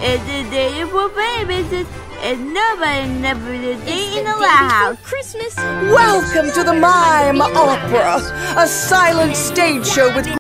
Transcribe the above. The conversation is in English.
It's a day for babies, and nobody never a day in the lighthouse. Christmas. Welcome to the Mime Opera, a silent stage show with